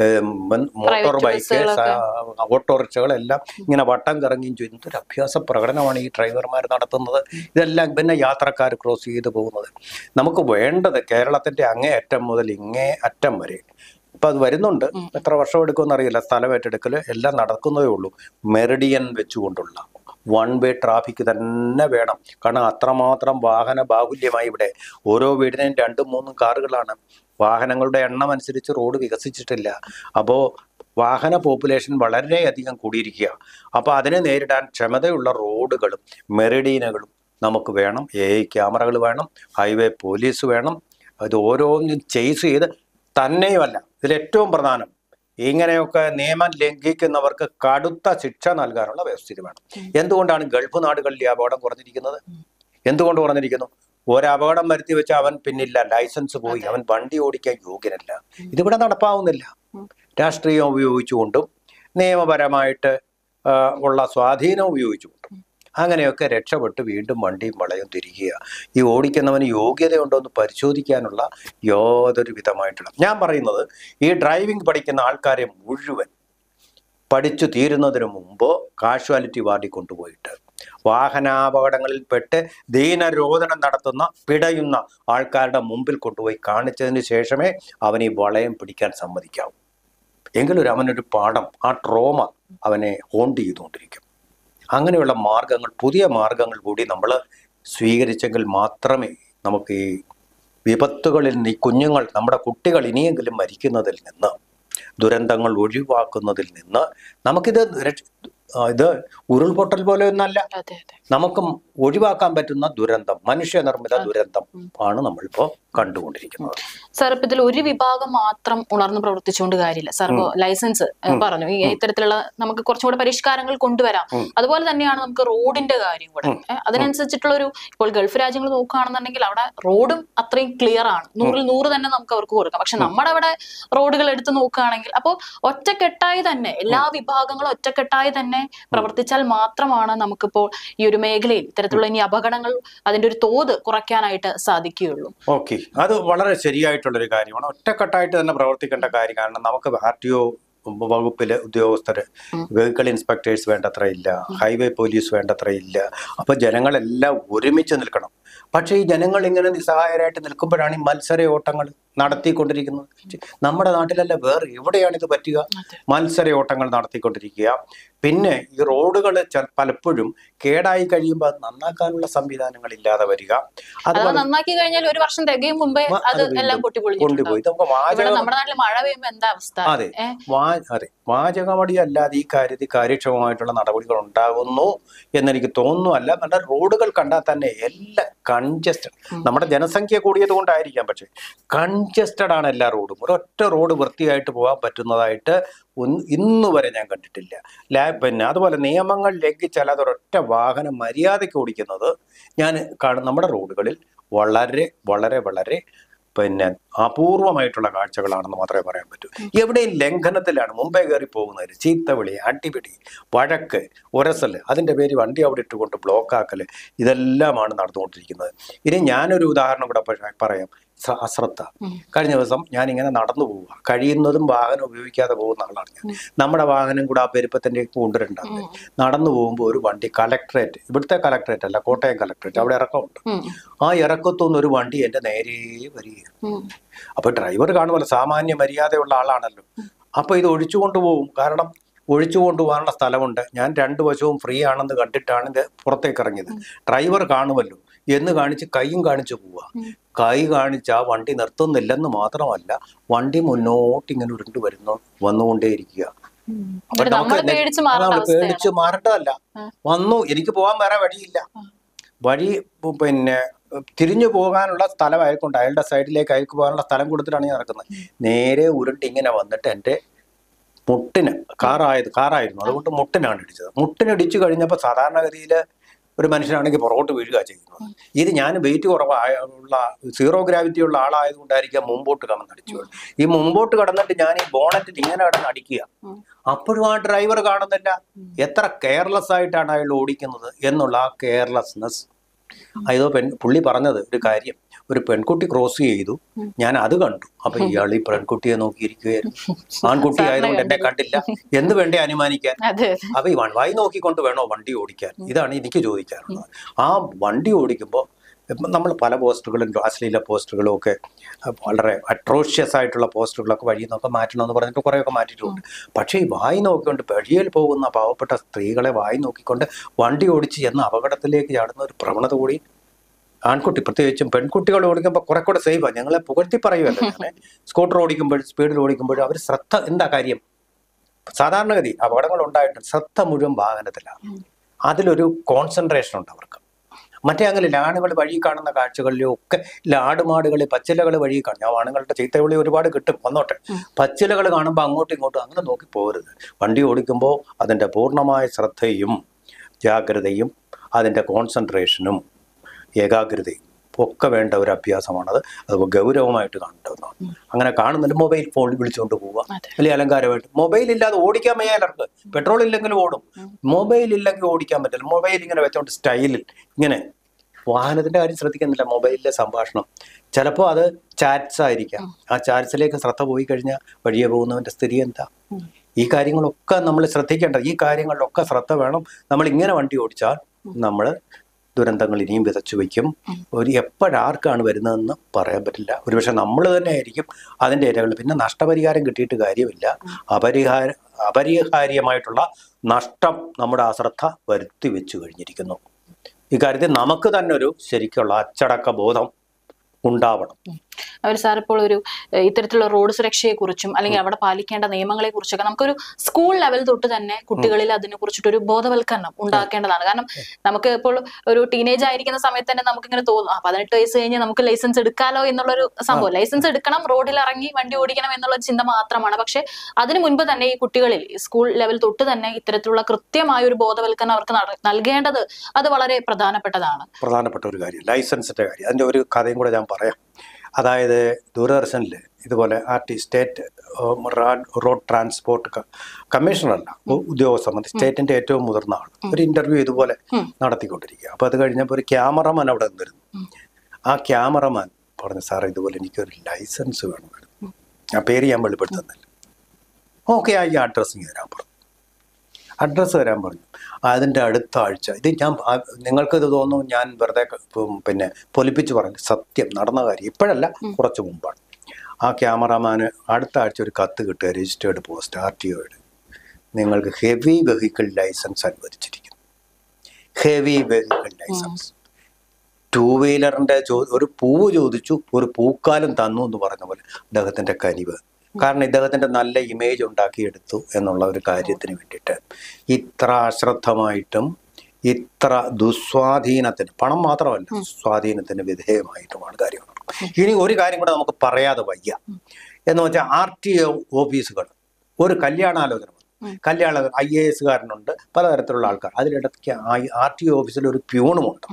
B: മോട്ടോർ ബൈക്ക്, ഓട്ടോറിക്ഷകളെല്ലാം ഇങ്ങനെ വട്ടം കറങ്ങിയും ചെയ്യുന്നത്. ഒരു അഭ്യാസ പ്രകടനമാണ് ഈ ഡ്രൈവർമാർ നടത്തുന്നത്. ഇതെല്ലാം പിന്നെ യാത്രക്കാർ ക്രോസ് ചെയ്ത് പോകുന്നത്. നമുക്ക് വേണ്ടത് കേരളത്തിൻ്റെ അങ്ങേ അറ്റം മുതൽ ഇങ്ങേ അറ്റം വരെ ഇപ്പം അത് വരുന്നുണ്ട്. എത്ര വർഷം എടുക്കുമെന്ന് അറിയില്ല. സ്ഥലം ഏറ്റെടുക്കൽ എല്ലാം നടക്കുന്നതേ ഉള്ളൂ. മെറിഡിയൻ വെച്ചുകൊണ്ടുള്ള വൺ വേ ട്രാഫിക് തന്നെ വേണം. കാരണം അത്രമാത്രം വാഹന ബാഹുല്യമായി ഇവിടെ. ഓരോ വീടിനും രണ്ടും മൂന്നും കാറുകളാണ്. വാഹനങ്ങളുടെ എണ്ണം അനുസരിച്ച് റോഡ് വികസിച്ചിട്ടില്ല. അപ്പോൾ വാഹന പോപ്പുലേഷൻ വളരെയധികം കൂടിയിരിക്കുക. അപ്പോൾ അതിനെ നേരിടാൻ ക്ഷമതയുള്ള റോഡുകളും മെറിഡീനുകളും നമുക്ക് വേണം. എ ഐ ക്യാമറകൾ വേണം, ഹൈവേ പോലീസ് വേണം. അത് ഓരോന്നും ചേസ് ചെയ്ത് തന്നെയുമല്ല, ഇതിലേറ്റവും പ്രധാനം ഇങ്ങനെയൊക്കെ നിയമം ലംഘിക്കുന്നവർക്ക് കടുത്ത ശിക്ഷ നൽകാനുള്ള വ്യവസ്ഥിതി വേണം. എന്തുകൊണ്ടാണ് ഗൾഫ് നാടുകളിൽ ഈ അപകടം കുറഞ്ഞിരിക്കുന്നത്? എന്തുകൊണ്ട് കുറഞ്ഞിരിക്കുന്നു? ഒരപകടം വരുത്തി വെച്ച് അവൻ പിന്നില്ല, ലൈസൻസ് പോയി, അവൻ വണ്ടി ഓടിക്കാൻ യോഗ്യനല്ല. ഇതിവിടെ നടപ്പാവുന്നില്ല. രാഷ്ട്രീയം ഉപയോഗിച്ചുകൊണ്ടും നിയമപരമായിട്ട് ഉള്ള സ്വാധീനം ഉപയോഗിച്ചുകൊണ്ടും അങ്ങനെയൊക്കെ രക്ഷപ്പെട്ട് വീണ്ടും വണ്ടിയും വളയും തിരിക്കുക. ഈ ഓടിക്കുന്നവന് യോഗ്യതയുണ്ടോ എന്ന് പരിശോധിക്കാനുള്ള യാതൊരു വിധമായിട്ടുള്ള, ഞാൻ പറയുന്നത് ഈ ഡ്രൈവിംഗ് പഠിക്കുന്ന ആൾക്കാരെ മുഴുവൻ പഠിച്ചു തീരുന്നതിന് മുമ്പ് കാഷ്വാലിറ്റി വാർഡിൽ കൊണ്ടുപോയിട്ട് വാഹനാപകടങ്ങളിൽ പെട്ട് ദീനരോധനം നടത്തുന്ന പിടയുന്ന ആൾക്കാരുടെ മുമ്പിൽ കൊണ്ടുപോയി കാണിച്ചതിന് ശേഷമേ അവൻ ഈ വളയം പിടിക്കാൻ സമ്മതിക്കാവൂ. എങ്കിലൊരു അവനൊരു പാഠം, ആ ട്രോമ അവനെ ഹോണ്ട് ചെയ്തുകൊണ്ടിരിക്കും. അങ്ങനെയുള്ള മാർഗങ്ങൾ, പുതിയ മാർഗങ്ങൾ കൂടി നമ്മൾ സ്വീകരിച്ചെങ്കിൽ മാത്രമേ നമുക്ക് ഈ വിപത്തുകളിൽ നിന്ന്, ഈ കുഞ്ഞുങ്ങൾ, നമ്മുടെ കുട്ടികൾ ഇനിയെങ്കിലും മരിക്കുന്നതിൽ നിന്ന്, ദുരന്തങ്ങൾ ഒഴിവാക്കുന്നതിൽ നിന്ന് നമുക്കിത് ഇത് ഉരുൾപൊട്ടൽ പോലെ ഒന്നല്ല, നമുക്കും ഒഴിവാക്കാൻ പറ്റുന്ന ദുരന്തം, മനുഷ്യനിർമ്മിത ദുരന്തം ആണ് നമ്മളിപ്പോ കണ്ടുകൊണ്ടിരിക്കുന്നത്.
A: സാർ, ഇപ്പൊ ഇതിൽ ഒരു വിഭാഗം മാത്രം ഉണർന്ന് പ്രവർത്തിച്ചുകൊണ്ട് കാര്യമില്ല. സാർ ഇപ്പോ ലൈസൻസ് പറഞ്ഞു, ഈ ഇത്തരത്തിലുള്ള നമുക്ക് കുറച്ചുകൂടെ പരിഷ്കാരങ്ങൾ കൊണ്ടുവരാം. അതുപോലെ തന്നെയാണ് നമുക്ക് റോഡിന്റെ കാര്യം കൂടെ. അതിനനുസരിച്ചിട്ടുള്ള ഒരു, ഇപ്പോൾ ഗൾഫ് രാജ്യങ്ങൾ നോക്കുകയാണെന്നുണ്ടെങ്കിൽ അവിടെ റോഡും അത്രയും ക്ലിയർ ആണ്, നൂറിൽ നൂറ് തന്നെ നമുക്ക് അവർക്ക് കൊടുക്കാം. പക്ഷെ നമ്മുടെ അവിടെ റോഡുകൾ എടുത്ത് നോക്കുകയാണെങ്കിൽ അപ്പോൾ ഒറ്റക്കെട്ടായി തന്നെ എല്ലാ വിഭാഗങ്ങളും ഒറ്റക്കെട്ടായി തന്നെ പ്രവർത്തിച്ചാൽ മാത്രമാണ് നമുക്കിപ്പോൾ ഈ ഒരു മേഖലയിൽ ഇത്തരത്തിലുള്ള ഇനി അപകടങ്ങൾ അതിന്റെ ഒരു തോത് കുറയ്ക്കാനായിട്ട് സാധിക്കുകയുള്ളൂ.
B: ഓക്കെ, അത് വളരെ ശരിയായിട്ടുള്ളൊരു കാര്യമാണ്. ഒറ്റക്കെട്ടായിട്ട് തന്നെ പ്രവർത്തിക്കേണ്ട കാര്യം. കാരണം നമുക്ക് ആർ ടി ഒ വകുപ്പിലെ ഉദ്യോഗസ്ഥര്, വെഹിക്കിൾ ഇൻസ്പെക്ടേഴ്സ് വേണ്ടത്ര ഇല്ല, ഹൈവേ പോലീസ് വേണ്ടത്ര ഇല്ല. അപ്പൊ ജനങ്ങളെല്ലാം ഒരുമിച്ച് നിൽക്കണം. പക്ഷേ ഈ ജനങ്ങൾ ഇങ്ങനെ നിസ്സഹായരായിട്ട് നിൽക്കുമ്പോഴാണ് ഈ മത്സര ഓട്ടങ്ങൾ നടത്തിക്കൊണ്ടിരിക്കുന്നത്. നമ്മുടെ നാട്ടിലല്ല, വേറെ എവിടെയാണ് ഇത് പറ്റുക? മത്സര ഓട്ടങ്ങൾ നടത്തിക്കൊണ്ടിരിക്കുക. പിന്നെ ഈ റോഡുകൾ പലപ്പോഴും കേടായി കഴിയുമ്പോൾ അത് നന്നാക്കാനുള്ള സംവിധാനങ്ങൾ ഇല്ലാതെ വരിക.
A: അത് നന്നാക്കി കഴിഞ്ഞാൽ ഒരു വർഷം തികയും മുമ്പേ അത് എല്ലാം
B: കൊണ്ടുപോയി നമുക്ക്
A: നമ്മുടെ നാട്ടിൽ മഴ പെയ്യുമ്പോൾ എന്താ അവസ്ഥ?
B: അതെ, അതെ, വാചകമടി അല്ലാതെ ഈ കാര്യത്തിൽ കാര്യക്ഷമമായിട്ടുള്ള നടപടികൾ ഉണ്ടാകുന്നു എന്നെനിക്ക് തോന്നുന്നല്ല. നല്ല റോഡുകൾ കണ്ടാൽ തന്നെ എല്ലാം കൺജസ്റ്റഡ്, നമ്മുടെ ജനസംഖ്യ കൂടിയത് കൊണ്ടായിരിക്കാം, പക്ഷെ കൺജസ്റ്റഡ് ആണ് എല്ലാ റോഡും. ഒരൊറ്റ റോഡ് വൃത്തിയായിട്ട് പോകാൻ പറ്റുന്നതായിട്ട് ഇന്നു വരെ ഞാൻ കണ്ടിട്ടില്ല. ലാ പിന്നെ അതുപോലെ നിയമങ്ങൾ ലംഘിച്ചാൽ അതൊരൊറ്റ വാഹനം മര്യാദയ്ക്ക് ഓടിക്കുന്നത് ഞാൻ കാണും. നമ്മുടെ റോഡുകളിൽ വളരെ വളരെ വളരെ പിന്നെ അപൂർവമായിട്ടുള്ള കാഴ്ചകളാണെന്ന് മാത്രമേ പറയാൻ പറ്റൂ. എവിടെയും ലംഘനത്തിലാണ് മുമ്പേ കയറി പോകുന്നവർ, ചീത്തവിളി, അടിപിടി, വഴക്ക്, ഉരസൽ, അതിൻ്റെ പേര് വണ്ടി അവിടെ ഇട്ടുകൊണ്ട് ബ്ലോക്കാക്കൽ, ഇതെല്ലാമാണ് നടന്നുകൊണ്ടിരിക്കുന്നത്. ഇനി ഞാനൊരു ഉദാഹരണം കൂടെ പറയാം. അശ്രദ്ധ. കഴിഞ്ഞ ദിവസം ഞാൻ ഇങ്ങനെ നടന്നു പോവുക, കഴിയുന്നതും വാഹനം ഉപയോഗിക്കാതെ പോകുന്ന ആളാണ് ഞാൻ. നമ്മുടെ വാഹനം കൂടെ ആ പെരുപ്പത്തിൻ്റെ കൊണ്ടുവരണ്ടാണ്. നടന്നു പോകുമ്പോൾ ഒരു വണ്ടി, കലക്ട്രേറ്റ്, ഇവിടുത്തെ കലക്ട്രേറ്റ് അല്ല, കോട്ടയം കലക്ട്രേറ്റ്, അവിടെ ഇറക്കമുണ്ട്. ആ ഇറക്കത്തുനിന്ന് ഒരു വണ്ടി എൻ്റെ നേരെ വരികയാണ്. അപ്പൊ ഡ്രൈവർ കാണുമല്ലോ, സാമാന്യ മര്യാദയുള്ള ആളാണല്ലോ. അപ്പൊ ഇത് ഒഴിച്ചു കൊണ്ടുപോകും. കാരണം ഒഴിച്ചു കൊണ്ടുപോകാനുള്ള സ്ഥലമുണ്ട്. ഞാൻ രണ്ടു വശവും ഫ്രീ ആണെന്ന് കണ്ടിട്ടാണ് ഇത് പുറത്തേക്ക് ഇറങ്ങിയത്. ഡ്രൈവർ കാണുമല്ലോ എന്ന് കാണിച്ച് കൈയും കാണിച്ചു പോവുക. കൈ കാണിച്ച് ആ വണ്ടി നിർത്തുന്നില്ലെന്ന് മാത്രമല്ല, വണ്ടി മുന്നോട്ട് ഇങ്ങനെ ഉരുണ്ട് വരുന്നു വന്നുകൊണ്ടേയിരിക്കുക. അപ്പൊ നമുക്ക് പേടിച്ച് മാറേണ്ടതല്ല, വന്നു, എനിക്ക് പോകാൻ വേറെ വഴിയില്ല. വഴി പിന്നെ തിരിഞ്ഞു പോകാനുള്ള സ്ഥലമായിക്കൊണ്ട് അയാളുടെ സൈഡിലേക്ക് അയക്ക് പോകാനുള്ള സ്ഥലം കൊടുത്തിട്ടാണ് ഞാൻ നടക്കുന്നത്. നേരെ ഉരുണ്ട് ഇങ്ങനെ വന്നിട്ട് എൻ്റെ മുട്ടിന്, കാറായത് കാറായിരുന്നു അതുകൊണ്ട് മുട്ടിനാണ് ഇടിച്ചത്. മുട്ടിനിടിച്ചു കഴിഞ്ഞപ്പോൾ സാധാരണഗതിയിൽ ഒരു മനുഷ്യനാണെങ്കിൽ പുറകോട്ട് വീഴുക ചെയ്യുന്നത്. ഇത് ഞാൻ വെയിറ്റ് കുറവുള്ള സീറോ ഗ്രാവിറ്റി ഉള്ള ആളായതുകൊണ്ടായിരിക്കാം മുമ്പോട്ട് കടന്നടിച്ചു. ഈ മുമ്പോട്ട് കടന്നിട്ട് ഞാൻ ഈ ബോണറ്റിൽ ഇങ്ങനെ കടന്ന് അടിക്കുക. അപ്പോഴും ആ ഡ്രൈവർ കാണുന്നില്ല. എത്ര കെയർലെസ് ആയിട്ടാണ് അയാൾ ഓടിക്കുന്നത് എന്നുള്ള ആ കെയർലെസ്നെസ്. അതോ പെൺ പുള്ളി പറഞ്ഞത് ഒരു കാര്യം, ഒരു പെൺകുട്ടി ക്രോസ് ചെയ്തു, ഞാൻ അത് കണ്ടു. അപ്പൊ ഇയാൾ ഈ പെൺകുട്ടിയെ നോക്കിയിരിക്കുകയായിരുന്നു. ആൺകുട്ടി ആയതുകൊണ്ട് എന്നെ കണ്ടില്ല എന്ന് വേണ്ടേ അനുമാനിക്കാൻ? അപ്പൊ ഈ വൺവായി നോക്കിക്കൊണ്ട് വേണോ വണ്ടി ഓടിക്കാൻ? ഇതാണ് എനിക്ക് ചോദിക്കാറുള്ളത്. ആ വണ്ടി ഓടിക്കുമ്പോൾ നമ്മൾ പല പോസ്റ്ററുകളും അശ്ലീല പോസ്റ്ററുകളും ഒക്കെ വളരെ അട്രോഷ്യസ് ആയിട്ടുള്ള പോസ്റ്ററുകളൊക്കെ വഴി നിന്നൊക്കെ മാറ്റണമെന്ന് പറഞ്ഞിട്ട് കുറേയൊക്കെ മാറ്റിയിട്ടുണ്ട്. പക്ഷേ ഈ വായി നോക്കിക്കൊണ്ട് വഴിയിൽ പോകുന്ന പാവപ്പെട്ട സ്ത്രീകളെ വായി നോക്കിക്കൊണ്ട് വണ്ടി ഓടിച്ച് എന്ന അപകടത്തിലേക്ക് ചാടുന്ന ഒരു പ്രവണത കൂടി ആൺകുട്ടി, പ്രത്യേകിച്ചും പെൺകുട്ടികൾ ഓടിക്കുമ്പോൾ കുറെ കൂടെ സേഫാണ്. ഞങ്ങളെ പുകഴ്ത്തി പറയുമല്ലോ. ഞാൻ സ്കൂട്ടർ ഓടിക്കുമ്പോൾ സ്പീഡിൽ ഓടിക്കുമ്പോൾ അവർ ശ്രദ്ധ, എന്താ കാര്യം, സാധാരണഗതി അപകടങ്ങൾ ഉണ്ടായിട്ട് ശ്രദ്ധ മുഴുവൻ വാഹനത്തിലാണ്. അതിലൊരു കോൺസെൻട്രേഷൻ ഉണ്ട് അവർക്ക്. മറ്റേ അങ്ങനെ ആണുങ്ങൾ വഴി കാണുന്ന കാഴ്ചകളിലും ഒക്കെ ആടുമാടുകൾ പച്ചിലകൾ വഴി കാണും. ആ ആണുങ്ങളുടെ ചീത്തവിളി ഒരുപാട് കിട്ടും, വന്നോട്ടെ. പച്ചിലകൾ കാണുമ്പോൾ അങ്ങോട്ടും ഇങ്ങോട്ടും അങ്ങനെ നോക്കി പോകരുത്. വണ്ടി ഓടിക്കുമ്പോൾ അതിൻ്റെ പൂർണ്ണമായ ശ്രദ്ധയും ജാഗ്രതയും അതിൻ്റെ കോൺസെൻട്രേഷനും ഏകാഗ്രതയും ഒക്കെ വേണ്ട ഒരു അഭ്യാസമാണത്. അത് ഗൗരവമായിട്ട് കാണേണ്ടതാണ്. അങ്ങനെ കാണുന്നുണ്ട് മൊബൈൽ ഫോൺ വിളിച്ചുകൊണ്ട് പോവുക, അല്ലെങ്കിൽ അലങ്കാരമായിട്ട്. മൊബൈൽ ഇല്ലാതെ ഓടിക്കാൻ വയ്യാലർക്ക്. പെട്രോൾ ഇല്ലെങ്കിലും ഓടും, മൊബൈൽ ഇല്ലെങ്കിൽ ഓടിക്കാൻ പറ്റില്ല. മൊബൈൽ ഇങ്ങനെ വെച്ചോണ്ട് സ്റ്റൈലിൽ ഇങ്ങനെ. വാഹനത്തിന്റെ കാര്യം ശ്രദ്ധിക്കുന്നില്ല, മൊബൈലിലെ സംഭാഷണം. ചിലപ്പോൾ അത് ചാറ്റ്സ് ആയിരിക്കാം. ആ ചാറ്റ്സിലേക്ക് ശ്രദ്ധ പോയി കഴിഞ്ഞാൽ വഴിയെ പോകുന്നവന്റെ സ്ഥിതി എന്താ? ഈ കാര്യങ്ങളൊക്കെ നമ്മൾ ശ്രദ്ധിക്കേണ്ടത്. ഈ കാര്യങ്ങളിലൊക്കെ ശ്രദ്ധ വേണം. നമ്മൾ ഇങ്ങനെ വണ്ടി ഓടിച്ചാൽ നമ്മൾ ദുരന്തങ്ങൾ ഇനിയും വിതച്ചു വയ്ക്കും. ഒരു എപ്പോഴാർക്കാണ് വരുന്നതെന്ന് പറയാൻ പറ്റില്ല. ഒരുപക്ഷെ നമ്മൾ തന്നെ ആയിരിക്കും അതിൻ്റെ ഇരകൾ. പിന്നെ നഷ്ടപരിഹാരം കിട്ടിയിട്ട് കാര്യമില്ല. അപരിഹാര അപരിഹാര്യമായിട്ടുള്ള നഷ്ടം നമ്മുടെ അശ്രദ്ധ വരുത്തി വെച്ചു കഴിഞ്ഞിരിക്കുന്നു. ഇക്കാര്യത്തിൽ നമുക്ക് തന്നെ ഒരു ശരിക്കുള്ള അച്ചടക്ക ബോധം ഉണ്ടാവണം.
A: അവർ സാർ ഇപ്പോൾ ഒരു ഇത്തരത്തിലുള്ള റോഡ് സുരക്ഷയെ കുറിച്ചും അല്ലെങ്കിൽ അവിടെ പാലിക്കേണ്ട നിയമങ്ങളെ കുറിച്ചൊക്കെ നമുക്കൊരു സ്കൂൾ ലെവൽ തൊട്ട് തന്നെ കുട്ടികളിൽ അതിനെ കുറിച്ചിട്ടൊരു ബോധവൽക്കരണം ഉണ്ടാക്കേണ്ടതാണ്. കാരണം നമുക്ക് ഇപ്പോൾ ഒരു ടീനേജ് ആയിരിക്കുന്ന സമയത്ത് തന്നെ നമുക്ക് ഇങ്ങനെ തോന്നും, പതിനെട്ട് വയസ്സ് കഴിഞ്ഞ് നമുക്ക് ലൈസൻസ് എടുക്കാലോ എന്നുള്ളൊരു സംഭവം. ലൈസൻസ് എടുക്കണം, റോഡിൽ ഇറങ്ങി വണ്ടി ഓടിക്കണം എന്നുള്ള ചിന്ത മാത്രമാണ്. പക്ഷെ അതിനു മുൻപ് തന്നെ ഈ കുട്ടികളിൽ സ്കൂൾ ലെവൽ തൊട്ട് തന്നെ ഇത്തരത്തിലുള്ള കൃത്യമായ ഒരു ബോധവൽക്കരണം അവർക്ക് നൽകേണ്ടത് അത് വളരെ പ്രധാനപ്പെട്ടതാണ്.
B: പ്രധാനപ്പെട്ട ഒരു കാര്യം ലൈസൻസിന്റെ കാര്യം. അതിന്റെ ഒരു കഥയും കൂടെ ഞാൻ പറയാം. അതായത് ദൂരദർശനിൽ ഇതുപോലെ R T state road transport കമ്മീഷണറല്ല, ഉദ്യോഗസ്ഥ, സ്റ്റേറ്റിന്റെ ഏറ്റവും മുതിർന്ന ആൾ ഒരു ഇന്റർവ്യൂ ഇതുപോലെ നടത്തിക്കൊണ്ടിരിക്കുക. അപ്പോൾ അത് കഴിഞ്ഞപ്പോൾ ഒരു ക്യാമറമാൻ അവിടെ നിന്നിരുന്നു. ആ ക്യാമറമാൻ പറഞ്ഞു, സാറേ ഇതുപോലെ എനിക്കൊരു ലൈസൻസ് വേണമായിരുന്നു. ആ പേര് ഞാൻ വെളിപ്പെടുത്തുന്നില്ല. ഓക്കെ, ആ ഈ അഡ്രസ്സിങ് തരാൻ പറഞ്ഞു. അഡ്രസ്സ് തരാൻ പറഞ്ഞു. അതിൻ്റെ അടുത്ത ആഴ്ച ഇത് ഞാൻ നിങ്ങൾക്കിത് തോന്നും ഞാൻ വെറുതെ പിന്നെ പൊലിപ്പിച്ച് പറഞ്ഞു. സത്യം നടന്ന കാര്യം, ഇപ്പോഴല്ല കുറച്ച് മുമ്പാണ്. ആ ക്യാമറമാന് അടുത്ത ആഴ്ച ഒരു കത്ത് കിട്ടുക, രജിസ്റ്റേർഡ് പോസ്റ്റ് ആർ ടി ഒയുടെ, നിങ്ങൾക്ക് ഹെവി വെഹിക്കിൾ ലൈസൻസ് അനുവദിച്ചിരിക്കുന്നു. Heavy vehicle licence. ടൂ വീലറിൻ്റെ ചോ ഒരു പൂവ് ചോദിച്ചു, ഒരു പൂക്കാലം തന്നു എന്ന് പറഞ്ഞ പോലെ അദ്ദേഹത്തിൻ്റെ കനിവ്. കാരണം ഇദ്ദേഹത്തിൻ്റെ നല്ല ഇമേജ് ഉണ്ടാക്കിയെടുത്തു എന്നുള്ള ഒരു കാര്യത്തിന് വേണ്ടിയിട്ട് ഇത്ര അശ്രദ്ധമായിട്ടും ഇത്ര ദുസ്വാധീനത്തിന്, പണം മാത്രമല്ല സ്വാധീനത്തിന് വിധേയമായിട്ടുമാണ് കാര്യങ്ങൾ. ഇനി ഒരു കാര്യം കൂടെ നമുക്ക് പറയാതെ വയ്യ എന്ന് വെച്ചാൽ ആർ ടി ഒ ഓഫീസുകൾ ഒരു കല്യാണാലോചന വന്നു. കല്യാണ ഐ എ എസുകാരനുണ്ട്, പലതരത്തിലുള്ള ആൾക്കാർ. അതിലിടയ്ക്ക് ആർ ടി ഒ ഓഫീസിൽ ഒരു പ്യൂണുമുണ്ട്.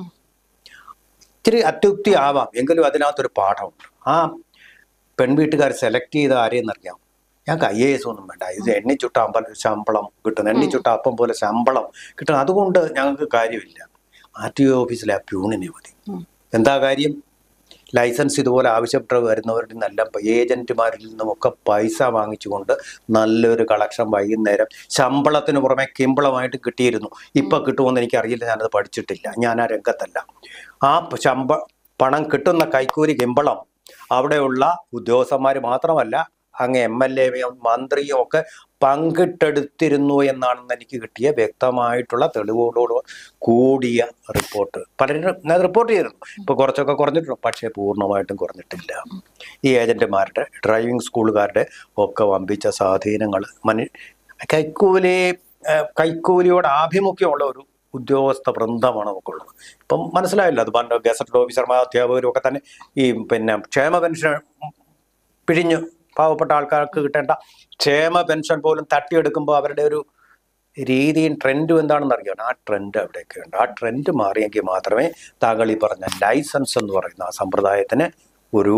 B: ഇത്തിരി അത്യുക്തി ആവാം, എങ്കിലും അതിനകത്തൊരു പാഠമുണ്ട്. ആ പെൺവീട്ടുകാർ സെലക്ട് ചെയ്ത ആരെയെന്നറിയാം. ഞങ്ങൾക്ക് ഐ എ എസ് ഒന്നും വേണ്ട, ഇത് എണ്ണിച്ചുട്ട അമ്പലം ശമ്പളം കിട്ടുന്നു, എണ്ണിച്ചുട്ട അപ്പം പോലെ ശമ്പളം കിട്ടുന്നു, അതുകൊണ്ട് ഞങ്ങൾക്ക് കാര്യമില്ല. ആർ ടി ഒ ഓഫീസിലെ ആ പ്യൂണിനെ മതി. എന്താ കാര്യം? ലൈസൻസ് ഇതുപോലെ ആവശ്യപ്പെട്ട് വരുന്നവരുടെ നല്ല ഏജന്റുമാരിൽ നിന്നുമൊക്കെ പൈസ വാങ്ങിച്ചുകൊണ്ട് നല്ലൊരു കളക്ഷൻ വൈകുന്നേരം ശമ്പളത്തിന് പുറമെ കിമ്പളമായിട്ട് കിട്ടിയിരുന്നു. ഇപ്പൊ കിട്ടുമെന്ന് എനിക്കറിയില്ല, ഞാനത് പഠിച്ചിട്ടില്ല, ഞാൻ ആ രംഗത്തല്ല. ആ ശമ്പ പണം കിട്ടുന്ന കൈക്കൂലി കിമ്പളം അവിടെയുള്ള ഉദ്യോഗസ്ഥന്മാർ മാത്രമല്ല അങ്ങ് എം എൽ എയും മന്ത്രിയും ഒക്കെ പങ്കിട്ടെടുത്തിരുന്നു എന്നാണെന്ന് എനിക്ക് കിട്ടിയ വ്യക്തമായിട്ടുള്ള തെളിവുകളോട് കൂടിയ റിപ്പോർട്ട് പലരും റിപ്പോർട്ട് ചെയ്തിരുന്നു. ഇപ്പൊ കുറച്ചൊക്കെ കുറഞ്ഞിട്ടുണ്ട്, പക്ഷേ പൂർണ്ണമായിട്ടും കുറഞ്ഞിട്ടില്ല. ഈ ഏജന്റുമാരുടെ ഡ്രൈവിംഗ് സ്കൂളുകാരുടെ ഒക്കെ വമ്പിച്ച സ്വാധീനങ്ങൾ മനു കൈക്കൂലി കൈക്കൂലിയോട് ആഭിമുഖ്യമുള്ള ഒരു ഉദ്യോഗസ്ഥ വൃന്ദമാണ് നമുക്കുള്ളത്. ഇപ്പം മനസ്സിലായല്ലോ, അത് പണ്ട് ഗസറ്റഡ് ഓഫീസർമാർ അധ്യാപകരും ഒക്കെ തന്നെ ഈ പിന്നെ ക്ഷേമ പെൻഷൻ പിഴിഞ്ഞ് പാവപ്പെട്ട ആൾക്കാർക്ക് കിട്ടേണ്ട ക്ഷേമ പെൻഷൻ പോലും തട്ടിയെടുക്കുമ്പോൾ അവരുടെ ഒരു രീതിയും ട്രെൻഡും എന്താണെന്ന് അറിയണം. ആ ട്രെൻഡ് അവിടെയൊക്കെ ഉണ്ട്. ആ ട്രെൻഡ് മാറിയെങ്കിൽ മാത്രമേ താങ്കൾ ഈ പറഞ്ഞ ലൈസൻസ് എന്ന് പറയുന്ന ആ സമ്പ്രദായത്തിന് ഒരു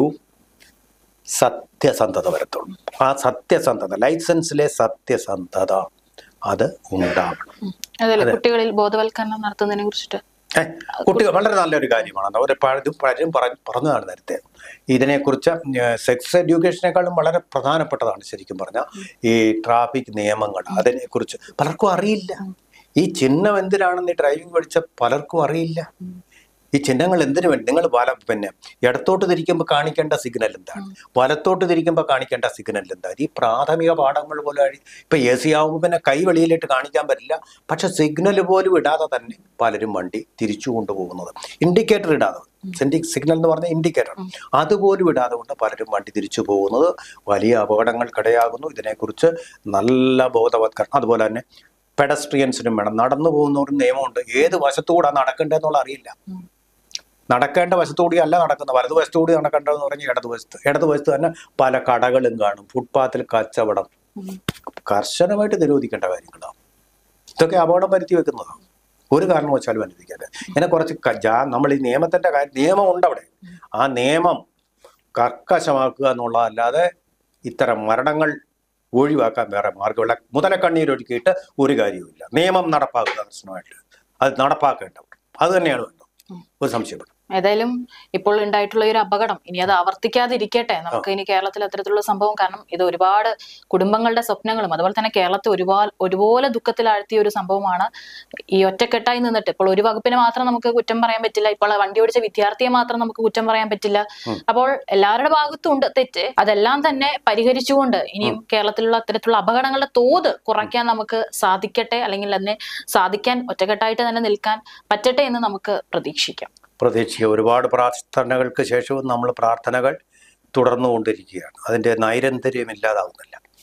B: സത്യസന്ധത വരത്തുള്ളൂ. ആ സത്യസന്ധത, ലൈസൻസിലെ സത്യസന്ധത അത് ഉണ്ടാവണം.
A: കുട്ടികളിൽ ബോധവൽക്കരണം നടത്തുന്നതിനെ കുറിച്ചിട്ട്
B: കുട്ടികൾ വളരെ നല്ലൊരു കാര്യമാണ്. അവർ പലതും പലരും പറഞ്ഞതാണ് നേരത്തെ. ഇതിനെക്കുറിച്ച് സെക്സ് എഡ്യൂക്കേഷനേക്കാളും വളരെ പ്രധാനപ്പെട്ടതാണ് ശരിക്കും പറഞ്ഞാൽ ഈ ട്രാഫിക് നിയമങ്ങൾ. അതിനെക്കുറിച്ച് പലർക്കും അറിയില്ല. ഈ ചിഹ്നം എന്തിനാണെന്ന് ഈ ഡ്രൈവിംഗ് പഠിച്ച പലർക്കും അറിയില്ല. ഈ ചിഹ്നങ്ങൾ എന്തിനു വേണ്ടി? നിങ്ങൾ വല പിന്നെ ഇടത്തോട്ട് തിരിക്കുമ്പോൾ കാണിക്കേണ്ട സിഗ്നൽ എന്താണ്, വലത്തോട്ട് തിരിക്കുമ്പോൾ കാണിക്കേണ്ട സിഗ്നൽ എന്താണ്? ഈ പ്രാഥമിക പാഠങ്ങൾ പോലും ഇപ്പൊ എ സി ആവുമ്പോൾ പിന്നെ കൈ വെളിയിലിട്ട് കാണിക്കാൻ പറ്റില്ല. പക്ഷെ സിഗ്നൽ പോലും ഇടാതെ തന്നെ പലരും വണ്ടി തിരിച്ചു കൊണ്ടുപോകുന്നത്. ഇൻഡിക്കേറ്റർ ഇടാതെ, സിഗ്നൽ എന്ന് പറഞ്ഞാൽ ഇൻഡിക്കേറ്റർ അതുപോലും ഇടാതെ കൊണ്ട് പലരും വണ്ടി തിരിച്ചു പോകുന്നത് വലിയ അപകടങ്ങൾക്കിടയാകുന്നു. ഇതിനെക്കുറിച്ച് നല്ല ബോധവത്കരണം. അതുപോലെ തന്നെ പെഡസ്ട്രിയൻസിനും വേണം. നടന്നു പോകുന്ന ഒരു നിയമമുണ്ട്. ഏത് വശത്തുകൂടാണ് നടക്കേണ്ടതെന്നുള്ള അറിയില്ല. നടക്കേണ്ട വശത്തുകൂടി അല്ല നടക്കുന്നത്, വലതുവശത്തുകൂടി നടക്കേണ്ടതെന്ന് പറഞ്ഞാൽ ഇടതുവശത്ത്. ഇടതുവശത്ത് തന്നെ പല കടകളും കാണും, ഫുട്പാത്തിൽ കച്ചവടം. കർശനമായിട്ട് നിരോധിക്കേണ്ട കാര്യങ്ങളാണ്. ഇതൊക്കെ അപകടം വരുത്തി വെക്കുന്നതാണ്. ഒരു കാരണവശാലും അനുവദിക്കാതെ. ഇങ്ങനെ കുറച്ച് ജാ നമ്മൾ ഈ നിയമത്തിന്റെ കാര്യം, നിയമം ഉണ്ട് അവിടെ. ആ നിയമം കർക്കശമാക്കുക എന്നുള്ളതല്ലാതെ ഇത്തരം മരണങ്ങൾ ഒഴിവാക്കാൻ വേറെ മാർഗമുള്ള മുതലക്കണ്ണീരൊഴുക്കിയിട്ട് ഒരു കാര്യവുമില്ല. നിയമം നടപ്പാക്കുക കർശനമായിട്ട്, അത് നടപ്പാക്കേണ്ടവർ അത് തന്നെയാണ് വേണ്ടത്. ഒരു സംശയപ്പെടും.
A: ഏതായാലും ഇപ്പോൾ ഉണ്ടായിട്ടുള്ള ഒരു അപകടം ഇനി അത് ആവർത്തിക്കാതിരിക്കട്ടെ. നമുക്ക് ഇനി കേരളത്തിൽ അത്തരത്തിലുള്ള സംഭവം, കാരണം ഇത് ഒരുപാട് കുടുംബങ്ങളുടെ സ്വപ്നങ്ങളും അതുപോലെ തന്നെ കേരളത്തെ ഒരുപാട് ഒരുപോലെ ദുഃഖത്തിലാഴ്ത്തിയ ഒരു സംഭവമാണ്. ഈ ഒറ്റക്കെട്ടായി നിന്നിട്ട് ഇപ്പോൾ ഒരു വകുപ്പിനെ മാത്രം നമുക്ക് കുറ്റം പറയാൻ പറ്റില്ല, ഇപ്പോൾ വണ്ടി ഓടിച്ച വിദ്യാർത്ഥിയെ മാത്രം നമുക്ക് കുറ്റം പറയാൻ പറ്റില്ല. അപ്പോൾ എല്ലാവരുടെ ഭാഗത്തും ഉണ്ട് തെറ്റ്. അതെല്ലാം തന്നെ പരിഹരിച്ചുകൊണ്ട് ഇനിയും കേരളത്തിലുള്ള അത്തരത്തിലുള്ള അപകടങ്ങളുടെ തോത് കുറയ്ക്കാൻ നമുക്ക് സാധിക്കട്ടെ, അല്ലെങ്കിൽ അതിനെ സാധിക്കാൻ ഒറ്റക്കെട്ടായിട്ട് തന്നെ നിൽക്കാൻ പറ്റട്ടെ എന്ന് നമുക്ക് പ്രതീക്ഷിക്കാം.
B: പ്രതീക്ഷിക്കുക. ഒരുപാട് പ്രാർത്ഥനകൾക്ക് ശേഷവും നമ്മൾ പ്രാർത്ഥനകൾ തുടർന്നുകൊണ്ടിരിക്കുകയാണ്. അതിൻ്റെ നൈരന്തര്യം ഇല്ലാതാവുന്നില്ല.